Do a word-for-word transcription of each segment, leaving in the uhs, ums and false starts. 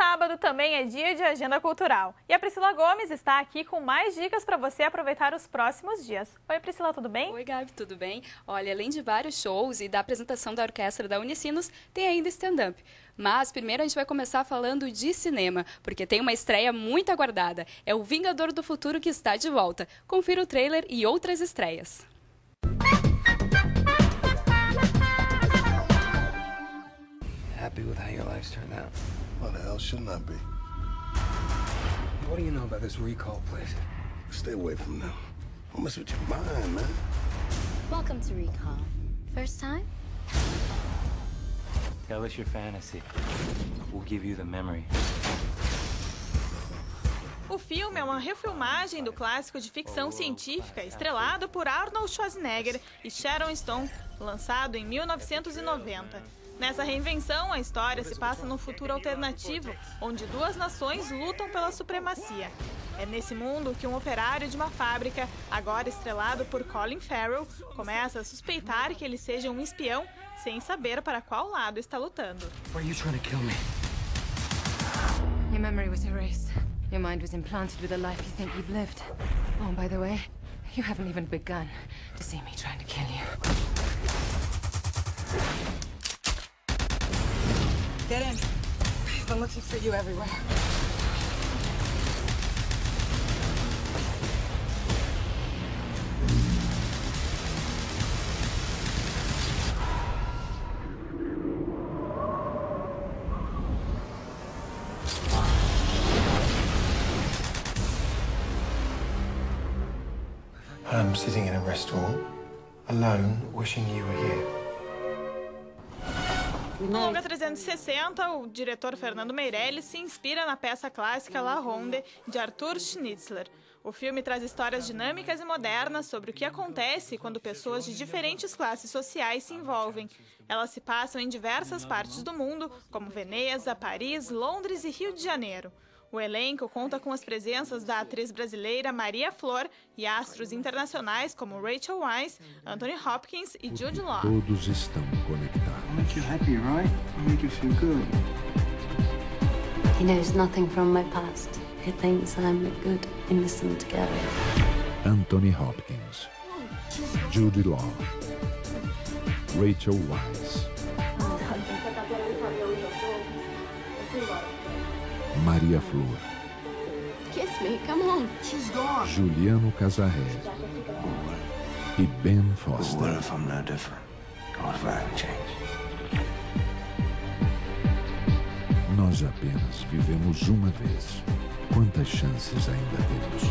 sábado também é dia de agenda cultural. E a Priscila Gomes está aqui com mais dicas para você aproveitar os próximos dias. Oi, Priscila, tudo bem? Oi, Gabi, tudo bem? Olha, além de vários shows e da apresentação da orquestra da Unicinos, tem ainda stand-up. Mas primeiro a gente vai começar falando de cinema, porque tem uma estreia muito aguardada. É o Vingador do Futuro que está de volta. Confira o trailer e outras estreias. Happy with how your life's turned out? Why the hell shouldn't I be? What do you know about this recall place? Stay away from them. Don't mess with your mind, man. Welcome to Recall. First time? Tell us your fantasy. We'll give you the memory. O filme é uma refilmagem do clássico de ficção científica estrelado por Arnold Schwarzenegger e Sharon Stone, lançado em mil novecentos e noventa. Nessa reinvenção, a história se passa num futuro alternativo, onde duas nações lutam pela supremacia. É nesse mundo que um operário de uma fábrica, agora estrelado por Colin Farrell, começa a suspeitar que ele seja um espião, sem saber para qual lado está lutando. Why are you trying to kill me? Your memory was erased. Your mind was implanted with a life you think you've lived. Oh, by the way, you haven't even begun to see me trying to kill you. Get in. I've been looking for you everywhere. I'm sitting in a restaurant, alone, wishing you were here. No longa trezentos e sessenta, o diretor Fernando Meirelles se inspira na peça clássica La Ronde, de Arthur Schnitzler. O filme traz histórias dinâmicas e modernas sobre o que acontece quando pessoas de diferentes classes sociais se envolvem. Elas se passam em diversas partes do mundo, como Veneza, Paris, Londres e Rio de Janeiro. O elenco conta com as presenças da atriz brasileira Maria Flor e astros internacionais como Rachel Weisz, Anthony Hopkins e Jude Law. Todos estão conectados. Make you happy, right? Make you feel good. He knows nothing from my past. He thinks I'm a good, innocent girl. Anthony Hopkins, Jude Law, Rachel Weisz, Maria Flor, Kiss me, come on. She's gone. Juliano Casarré e Ben What Foster. if I'm no different? What if I haven't changed? Nós apenas vivemos uma vez. Quantas chances ainda temos?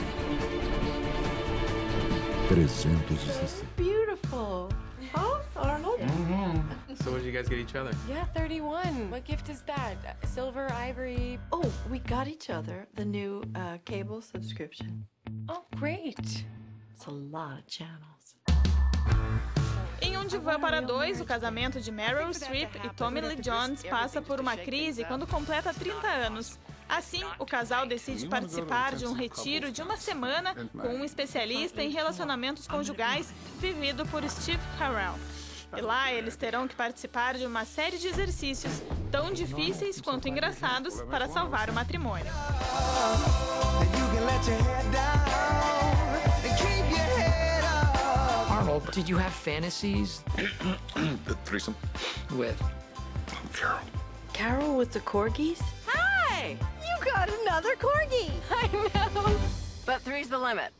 trezentos e sessenta. Beautiful. Huh, Arnold? So what did you guys get each other? Yeah, thirty-one. What gift is that? Uh, silver, ivory? Oh, we got each other the new uh, cable subscription. Oh, great. It's a lot of channels. Em Um Divã para Dois, o casamento de Meryl Streep e Tommy Lee Jones passa por uma crise quando completa trinta anos. Assim, o casal decide participar de um retiro de uma semana com um especialista em relacionamentos conjugais vivido por Steve Carell. E lá eles terão que participar de uma série de exercícios tão difíceis quanto engraçados para salvar o matrimônio. Arnold, did you have fantasies? The threesome With? Carol. Carol with the corgis? Hi! You got another corgi! I know. But three's the limit.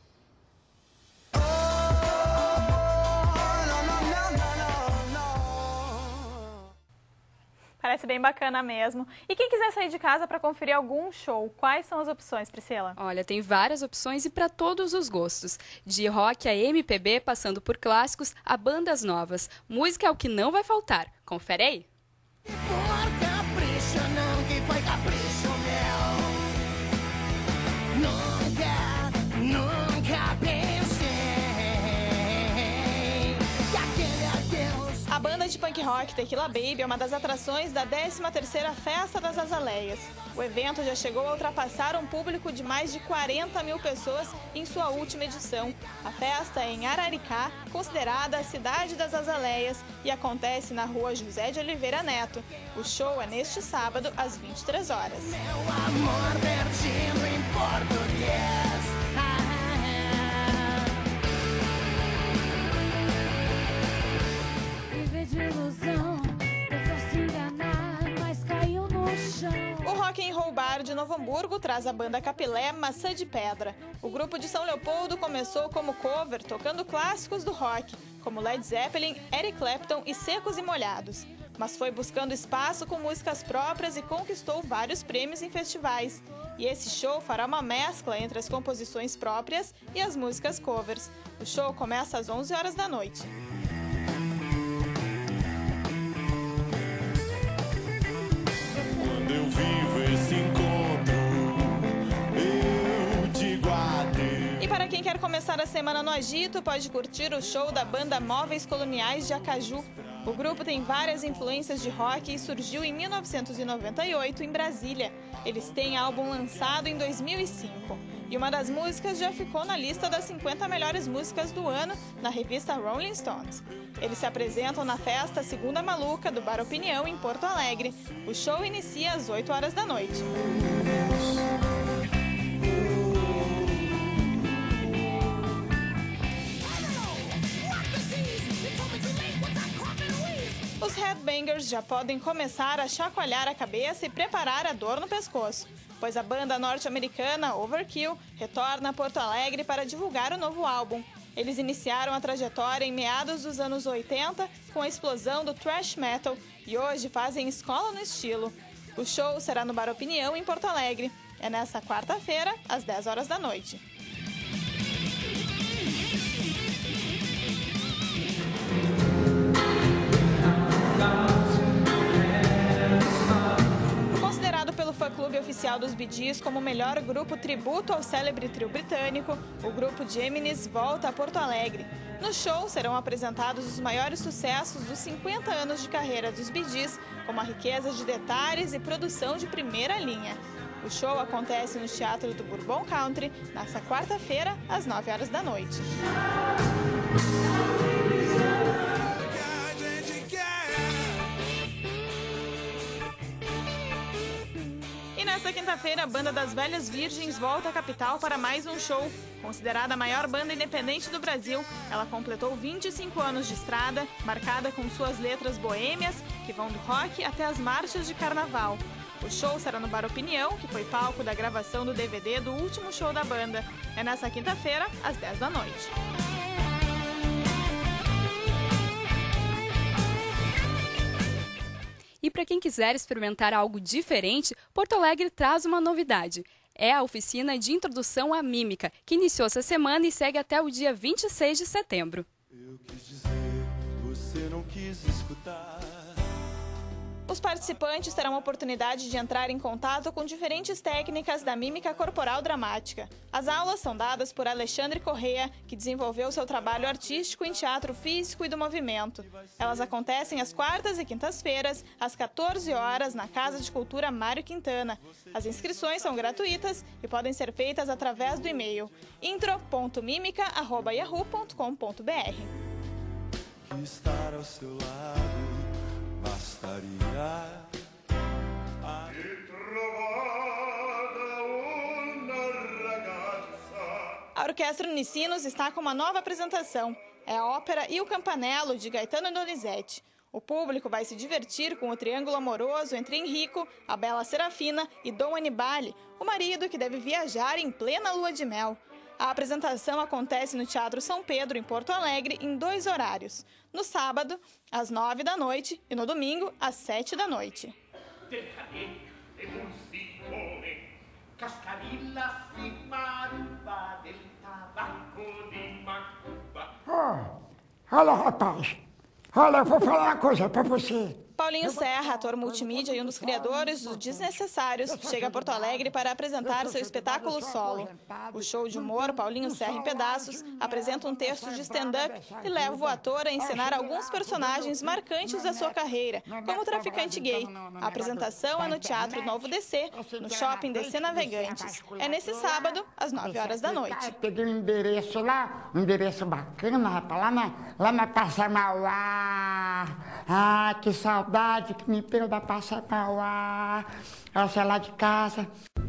Parece bem bacana mesmo. E quem quiser sair de casa para conferir algum show, quais são as opções, Priscila? Olha, tem várias opções e para todos os gostos. De rock a M P B, passando por clássicos a bandas novas. Música é o que não vai faltar. Confere aí. A banda de punk rock Tequila Baby é uma das atrações da décima terceira Festa das Azaleias. O evento já chegou a ultrapassar um público de mais de quarenta mil pessoas em sua última edição. A festa é em Araricá, considerada a cidade das azaleias, e acontece na rua José de Oliveira Neto. O show é neste sábado, às vinte e três horas. Meu amor vertido em português. De ilusão, tentou se enganar, mas caiu no chão. O Rock and Roll Bar de Novo Hamburgo traz a banda Capilé Maçã de Pedra. O grupo de São Leopoldo começou como cover, tocando clássicos do rock, como Led Zeppelin, Eric Clapton e Secos e Molhados. Mas foi buscando espaço com músicas próprias e conquistou vários prêmios em festivais. E esse show fará uma mescla entre as composições próprias e as músicas covers. O show começa às onze horas da noite. Eu vivo esse encontro, eu digo adeus. E para quem quer começar a semana no agito, pode curtir o show da banda Móveis Coloniais de Acaju. O grupo tem várias influências de rock e surgiu em mil novecentos e noventa e oito em Brasília. Eles têm álbum lançado em dois mil e cinco. E uma das músicas já ficou na lista das cinquenta melhores músicas do ano na revista Rolling Stones. Eles se apresentam na festa Segunda Maluca do Bar Opinião em Porto Alegre. O show inicia às oito horas da noite. Os headbangers já podem começar a chacoalhar a cabeça e preparar a dor no pescoço, pois a banda norte-americana Overkill retorna a Porto Alegre para divulgar o novo álbum. Eles iniciaram a trajetória em meados dos anos oitenta com a explosão do thrash metal e hoje fazem escola no estilo. O show será no Bar Opinião, em Porto Alegre. É nesta quarta-feira, às dez horas da noite. Considerado pelo fã-clube oficial dos Bee Gees como o melhor grupo tributo ao célebre trio britânico, o grupo Geminis volta a Porto Alegre. No show serão apresentados os maiores sucessos dos cinquenta anos de carreira dos Bee Gees, como a riqueza de detalhes e produção de primeira linha. O show acontece no Teatro do Bourbon Country, nesta quarta-feira, às nove horas da noite. E nesta quinta-feira, a Banda das Velhas Virgens volta à capital para mais um show. Considerada a maior banda independente do Brasil, ela completou vinte e cinco anos de estrada, marcada com suas letras boêmias, que vão do rock até as marchas de carnaval. O show será no Bar Opinião, que foi palco da gravação do D V D do último show da banda. É nesta quinta-feira, às dez da noite. E para quem quiser experimentar algo diferente, Porto Alegre traz uma novidade. É a oficina de introdução à mímica, que iniciou essa semana e segue até o dia vinte e seis de setembro. Eu quis dizer, você não quis escutar. Os participantes terão a oportunidade de entrar em contato com diferentes técnicas da mímica corporal dramática. As aulas são dadas por Alexandre Corrêa, que desenvolveu seu trabalho artístico em teatro físico e do movimento. Elas acontecem às quartas e quintas-feiras, às quatorze horas, na Casa de Cultura Mário Quintana. As inscrições são gratuitas e podem ser feitas através do e-mail intro ponto mímica arroba yahoo ponto com ponto br. Estar ao seu lado bastaria. A Orquestra Unicinos está com uma nova apresentação. É a ópera E o Campanello, de Gaetano Donizetti. O público vai se divertir com o triângulo amoroso entre Enrico, a bela Serafina e Dom Anibale, o marido que deve viajar em plena lua de mel. A apresentação acontece no Teatro São Pedro, em Porto Alegre, em dois horários. No sábado, às nove da noite, e no domingo, às sete da noite. Oh, olha, rapaz, olha, eu vou falar uma coisa pra você. Paulinho Serra, ator multimídia e um dos criadores do Desnecessários, chega a Porto Alegre para apresentar seu espetáculo solo. O show de humor Paulinho Serra em Pedaços apresenta um texto de stand-up e leva o ator a encenar alguns personagens marcantes da sua carreira, como o traficante gay. A apresentação é no Teatro Novo D C, no Shopping D C Navegantes. É nesse sábado, às nove horas da noite. Peguei um endereço lá, um endereço bacana, rapaz, lá na, lá na Praça Mauá. Ah, que saudade que me deu da Praça Mauá. Ela lá de casa.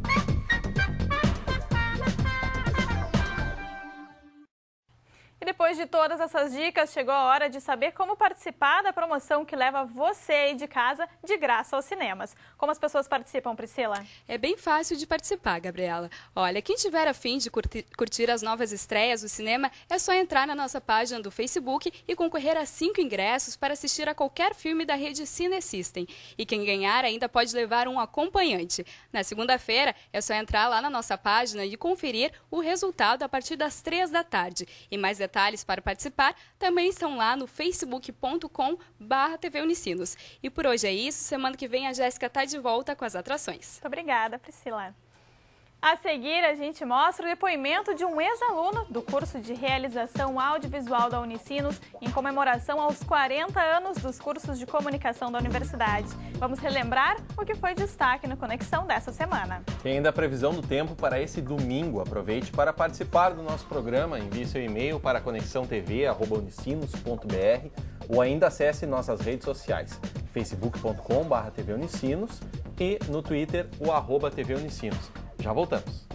E depois de todas essas dicas, chegou a hora de saber como participar da promoção que leva você aí de casa de graça aos cinemas. Como as pessoas participam, Priscila? É bem fácil de participar, Gabriela. Olha, quem tiver a fim de curtir, curtir as novas estreias do cinema, é só entrar na nossa página do Facebook e concorrer a cinco ingressos para assistir a qualquer filme da rede Cinesystem. E quem ganhar ainda pode levar um acompanhante. Na segunda-feira, é só entrar lá na nossa página e conferir o resultado a partir das três da tarde. E mais detalhes Detalhes para participar também estão lá no facebook ponto com barra T V Unicinos. E por hoje é isso. Semana que vem a Jéssica está de volta com as atrações. Muito obrigada, Priscila. A seguir, a gente mostra o depoimento de um ex-aluno do curso de Realização Audiovisual da Unicinos em comemoração aos quarenta anos dos cursos de comunicação da universidade. Vamos relembrar o que foi destaque no Conexão dessa semana. Tem ainda a previsão do tempo para esse domingo. Aproveite para participar do nosso programa. Envie seu e-mail para conexão t v arroba unicinos ponto b r ou ainda acesse nossas redes sociais, facebook ponto com barra T V Unicinos e no Twitter o arroba T V Unicinos. Já voltamos.